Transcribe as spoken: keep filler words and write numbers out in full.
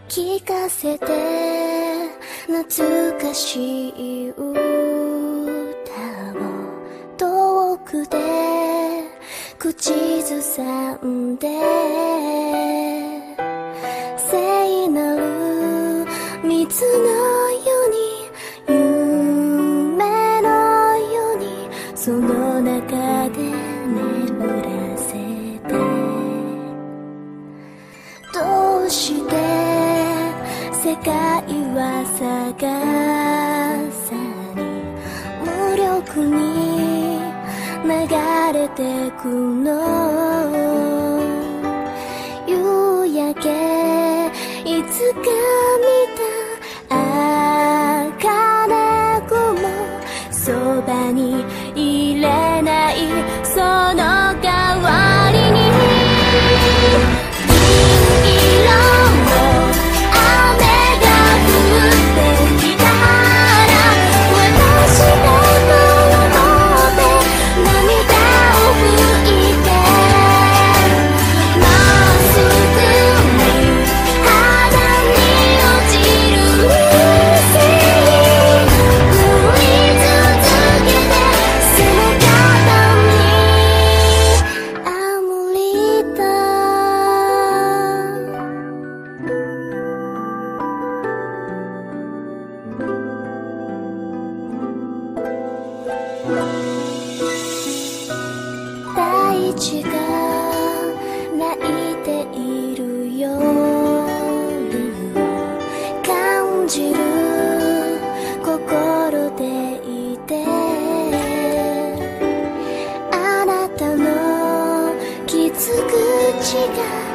聞かせて懐かしい歌を遠くで口ずさんで聖なる水のように夢のようにその中で眠らせてどうして世界は逆さに無力に流れてくの夕焼けいつか見た茜雲そばにいれないその代わりに大地が泣いている夜を感じる心でいてあなたの傷口が